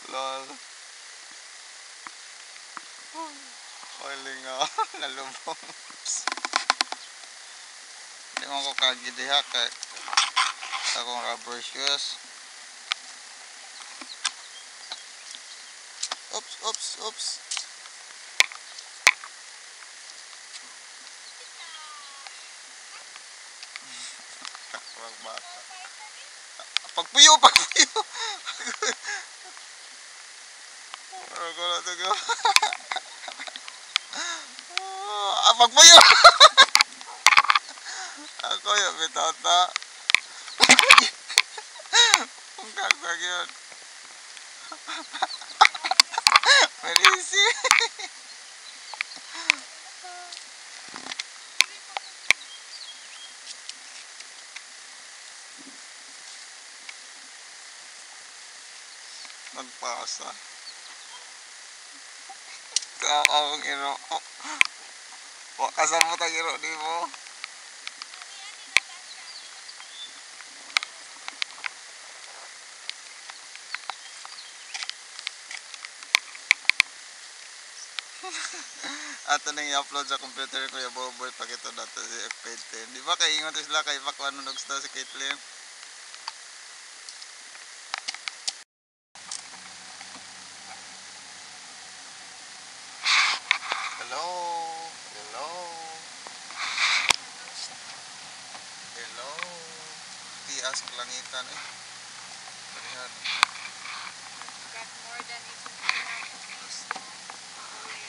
Lol. Huling nalubong. Hindi mo ko kagidiha kay akong rubber shoes. Oops. Takwag bata. Pagpuyo. Ako na ito ko. Pagpuyo. Ako yung bitata. Ang kagwag yun. Marisi. Magpasa. Kakawang iro. Wakasan mo tag iro di mo. Ato nang i-upload sa computer ko yung boboy pag ito nato si F10. Di ba kay ingon sila kay bakwan nung nagsta si Caitlyn? Hello. Tias ang langitan eh. Parihan. Got more than it would be enough of you snow away.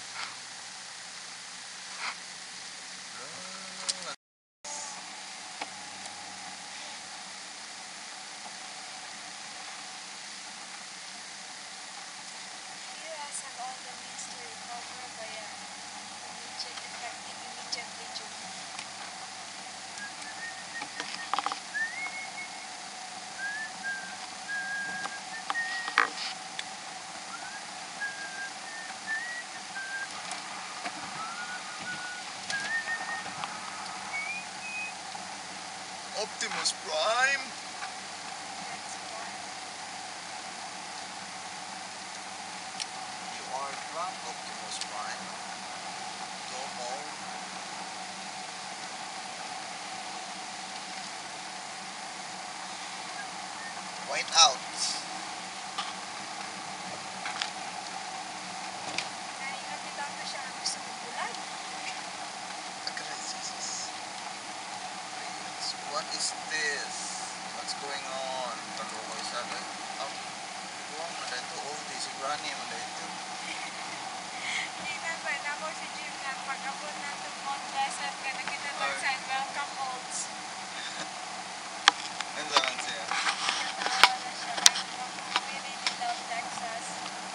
US have all the means to recover via immediate effective immediately due. Optimus Prime. That's one. You are drunk, Optimus Prime. Domo. White out. Nainabitaw na siya ang gusto mong bulag. What is this? What's going on? Talukoy sabi. Buwang na dito. Oh, di si Granny mo dito. Tingnan ba, nako si Jim nga, pag-abot na itong Mount Pleasant ka, nakita lang sa welcome holds. Ano naman siya? Natawa na siya, like, we really love Texas.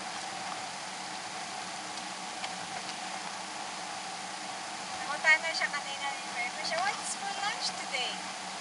Nakutan na siya kanina ni Fred. Siya, what's for lunch today?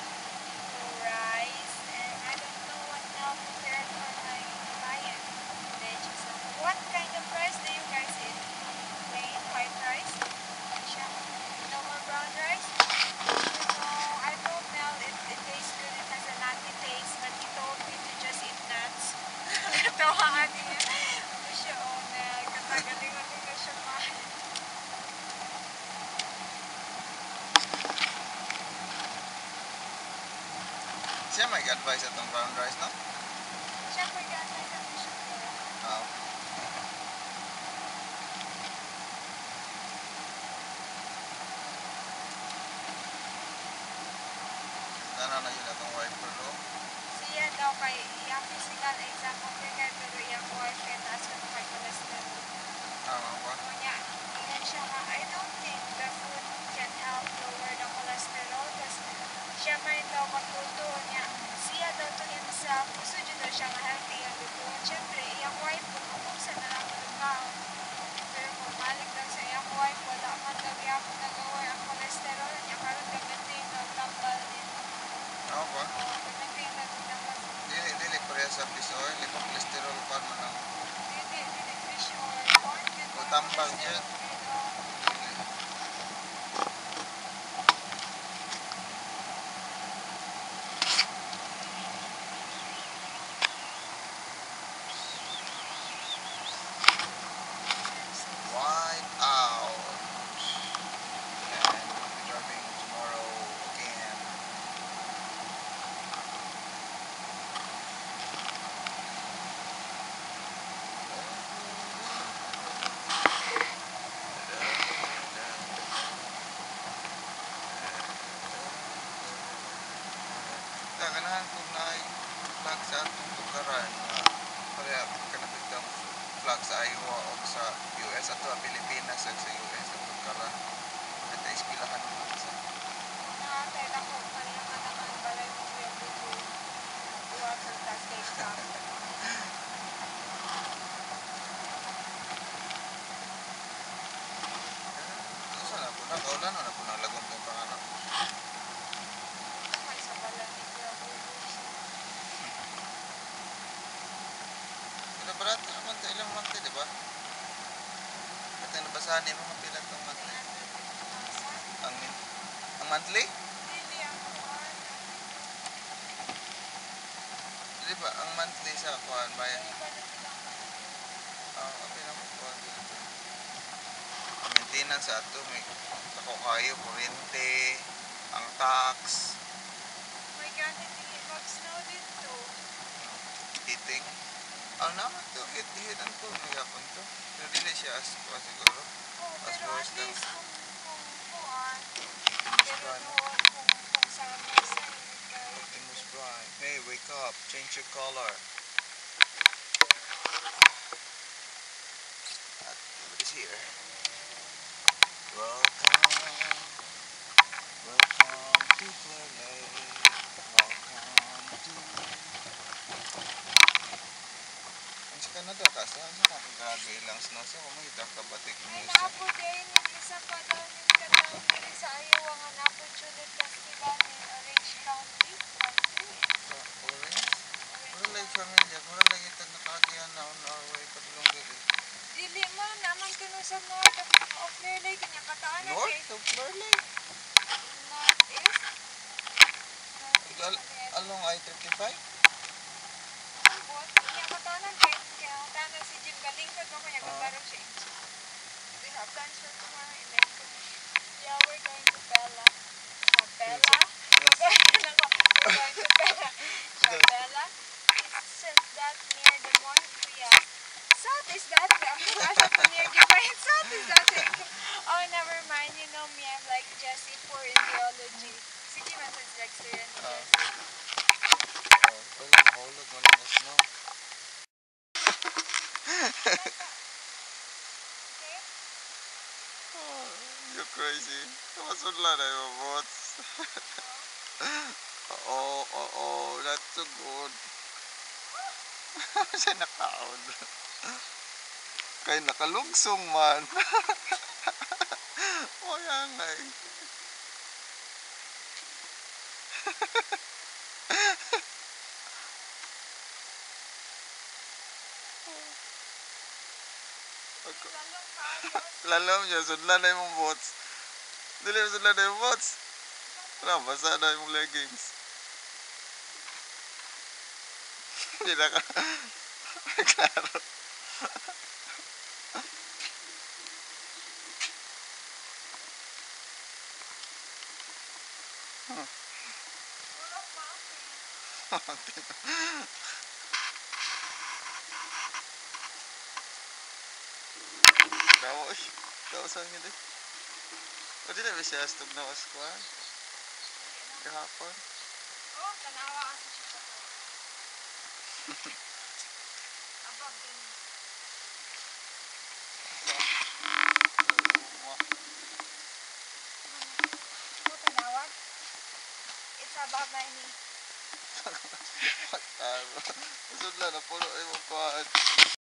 Rice, and I don't know what now prepared for my client. Then she said, what kind of rice do you guys eat? Plain white rice? Siya, no more brown rice? I told Mel it tastes good, it has a nutty taste, but he told me to just eat nuts. Katawaan niya. Ano siya, oh Mel, katagaling-galing na siya mahal. Siya may advice itong brown rice, no? Siya, pag-atay na mo siya. Oo. Sana na yun itong wiper do. Siya daw kay iyang physical exam okay kay pero iyang wife kay taas ko kay cholesterol. Tama ba? Kanya, ingat siya nga, I don't think the food can help lower the cholesterol kasi siya may daw magluto niya. Siya daw to himself, gusto niya daw siya nga healthy ang lutuan. Siyempre, iyang wife kung sa na lang lugaw. Pero kung balik daw sa iyang wife, wala man daw yapon na lower ang cholesterol niya. Karoon gamitin daw tambal din. Tama ba? Gamitin daw tambal. Dili pareha sa fish oil. Ipang cholesterol pa mo lang. Dili fish oil. Corn good. O tambal dyan. flag sa atong tukaran nga pareha kanapit ang flag sa Iowa o sa US ato Pilipinas ug sa US ang tukaran. At ispilahan mo sa Nakatay ako pareha nga naman balay mo kuya bubu. Duwa sa tas kay exam. Usa na po na kaulan na po na lagom kay panganak. May sa bala ni kuya bubu. Pero barato naman ta ilang monthly, di ba? At nabasahan ni mga pila tong monthly. 350,000. Ang monthly? Dili ang kuan. Di ba ang monthly sa kuan bayan? Dili ba na silang Abi na mo kuan dito. Ang maintenance sa ato may dako kayo kuryente, ang tax, may ganit dili mag-snow dito. heating. Ang naman to hit-hitan ko may yapon to. Pero dili siya as kuan siguro. Oh, As pero at worse than least kung kuan. Optimus Pero Prime. doon kung summer sa init kayo. Optimus Prime. Hey, wake up. Change your color. What is here? Welcome. Welcome to Clear Lake. Welcome to... Ang sa Canada ka, saan sa grabe ilang snow sa kumahita ka batik Ay, music. naapod eh, isa pa daw ning katawag diri sa Iowa nga naapod Tulip Festival ni Orange County. Sa orange? Wala Orange lang County. familiar. Wala lang itag nakagihan na on our way padulong diri. Dili mo naman kuno sa north of Clear Lake kanya kataanan kay North of Clear Lake? northeast. Northeast Al pati along I-35? Ambot. Kanya kataanan kay kaya kataanan si Jim Galingkod mo kanya kabarong siya. We have plans for tomorrow and then yeah, we're going to Bella. Bella? Yes. We're going to Bella. Bella. It's just that near Des Moines, Kuya. South is that. I'm just asking near Des Moines. South is that. Oh, never mind. You know me. I'm like Jessie for in geology. Sige man sa experience, Jessie. Pwede mahulog mo na snow. Okay? You're crazy. Kamasudla na yung bots. That's so good. Siya nakaon. Kaya nakalugsong man. O yan nga eh. Lalong kaayos. Lalam niya, sudlan na yung bots. Dili mo sudlan na yung bots. Wala, basa na yung leggings. Hindi na ka. Klaro. Full of mountains. Dawa eh. Dawa sa akin eh. O di na ba siya astog na waskuan? Kahapon. Oh, tanawa kasi siya sa to. Above din. Oh, tanawa. It's above 90. Sudlan na puno ay mong kuhaan.